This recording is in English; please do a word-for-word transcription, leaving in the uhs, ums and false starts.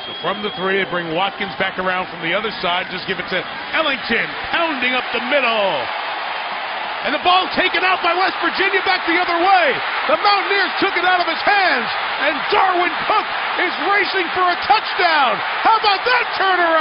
So from the three, they bring Watkins back around from the other side. Just give it to Ellington, pounding up the middle. And the ball taken out by West Virginia back the other way. The Mountaineers took it out of his hands. And Darwin Cook is racing for a touchdown. How about that turnaround?